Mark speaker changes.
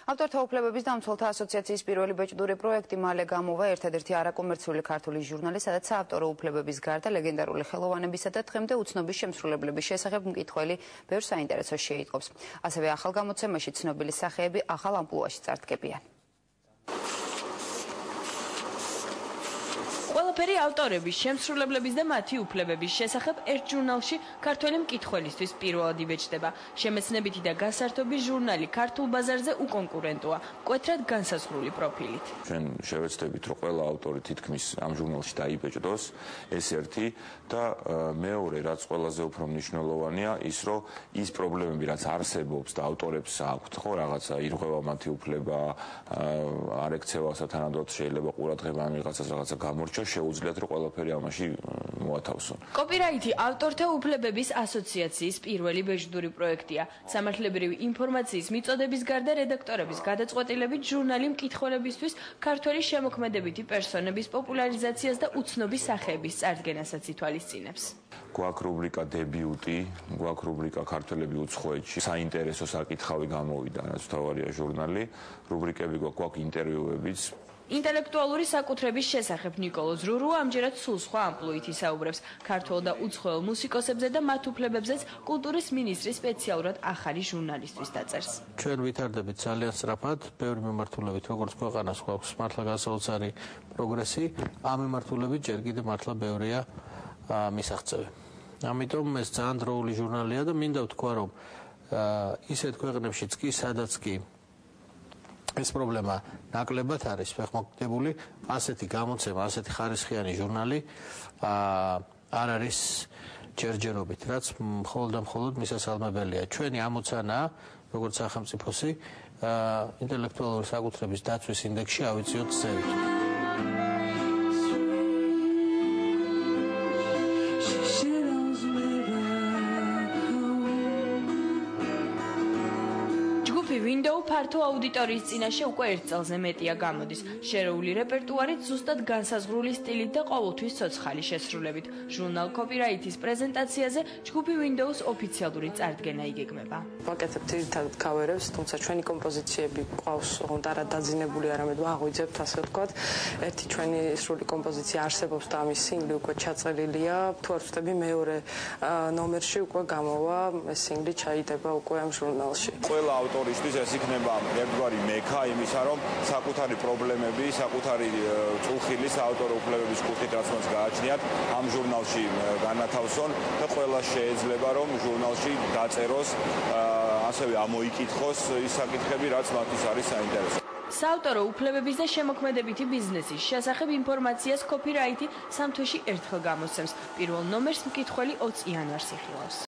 Speaker 1: ავტორთა უფლებების დამცველთა ასოციაციის პირველი ბეჭდური პროექტი მალე გამოვა ერთადერთი არაკომერციული ქართული ჟურნალი, სადაც საავტორო უფლებების გარდა ლეგენდარული ხელოვანებისა და დღემდე უცნობის შემსრულებლების შესახებ მკითხველი ბევრ საინტერესოს შეიტყობს. ასევე ახალ გამოცემაში ცნობილი სახეები ახალ ამპლუაში წარდგებიან.
Speaker 2: ყველაფერი ავტორების, შემსრულებლების და მათი უფლებების შესახებ ერთ ჟურნალში ქართველი მკითხველისთვის პირველად იბეჭდება. შემეცნებითი და გასართობი ჟურნალი ქართულ ბაზარზე უკონკურენტოა, მკვეთრად განსაზღვრული პროფილით.
Speaker 3: ჩვენ შევეცდებით, რომ ყველა ავტორი თითქმის ამ ჟურნალში დაიბეჭდოს, ეს ერთი და მეორე, რაც ყველაზე უფრო მნიშვნელოვანია, ის რომ ის პრობლემები, რაც არსებობს და ავტორებს აქვთ, ხო, რაღაცა ირღვევა მათი უფლება, არ ექცევა სათანადოდ შეიძლება ყურადღება ამ ვიღაცას რაღაცა გამორჩა, შეუძლიათ რომ ყველაფერი ამაში მოათავსონ.
Speaker 2: კოპირაითი ავტორთა უფლებების ასოციაციის პირველი ბეჭდური პროექტია. სამართლებრივი ინფორმაციის მიწოდების გარდა რედაქტორების გადაწყვეტილებით ჟურნალი მკითხველებისთვის ქართველი შემოქმედებითი პერსონების პოპულარიზაციას და უცნობი სახეების წარდგენასაც ითვალისწინებს.
Speaker 3: გვაქვს რუბრიკა დებიუტი, გვაქვს რუბრიკა ქართველები უცხოეთში, საინტერესო საკითხავი გამოვიდა, რაც თავარია ჟურნალი, რუბრიკები გვაქვს ინტერვიუებიც.
Speaker 2: ინტელექტუალური საკუთრების შესახებ ნიკოლოზ რურუ ამჯერად სულ სხვა ამპლუით ისაუბრებს ქართველ და უცხოელ მუსიკოსებზე და მათ უფლებებზეც კულტურის მინისტრი სპეციალურად ახალი ჟურნალისტვის დაწერს.
Speaker 4: ჩვენ ვითარდებით ძალიან სწრაფად, ბევრი მიმართულებით, როგორც ქვეყანას გვაქვს მართლა განსაოცარი პროგრესი, ამ მიმართულებით ჯერ კიდევ მართლა ბევრია მისაღწევი. ამიტომ ეს ძალიან დროული ჟურნალია და მინდა ვთქვა, რომ ისეთ ქვეყნებშიც კი, სადაც კი ეს პრობლემა ნაკლებად არის ფეხმოკლებული, ასეთი გამოცემა, ასეთი ხარისხიანი ჟურნალი არ არის ჯერჯერობით, რაც მხოლოდ და მხოლოდ მისასალმებელია. ჩვენი ამოცანაა, როგორც სახელმწიფოსი, ინტელექტუალური საკუთრების დაცვის ინდექსში ავიწიოთ წევით.
Speaker 2: Window ფართო აუდიტორიის წინაშე უკვე ერთ წელზე მეტია გამოდის. შერეული რეპერტუარით, ზუსტად განსაზღვრული სტილით და ყოველთვის ცოცხალი შესრულებით. ჟურნალ კოპირაითის პრეზენტაციაზე ჯგუფი Windows ოფიციალური წარდგენა იგეგმება.
Speaker 5: ვაკეთებთ ერთად კავერებს, თუმცა ჩვენი კომპოზიციები ყავს ოღონდ არა დაძინებული, არამედ ვაღვიძებთ, ასე ვთქვათ. ერთი ჩვენი სრული კომპოზიცია არსებობს და ამის სინგლი უკვე ჩაწერილია. თუ არ ვწდები, მეორე ნომერში უკვე გამოვა, ეს სინგლი ჩაიდება უკვე ამ ჟურნალში.
Speaker 6: ყველა ავტორისთვის ეს იქნება ერთგვარი მექა იმისა, რომ საკუთარი პრობლემები, საკუთარი წულხილი საავტორო უფლებების კუთხით რაც მას გააჩნიათ, ამ ჟურნალში განათავსონ და ყველა შეიძლება რომ ჟურნალში დაწეროს, ასევე ამოიკითხოს ის საკითხები, რაც მათთვის არის საინტერესო.
Speaker 2: საავტორო უფლებების და შემოქმედებითი ბიზნესის შესახებ ინფორმაციას კოპირაითი სამ თვეში ერთხელ გამოსცემს. პირველ ნომერს მკითხველი 20 იანვარს იხილავს.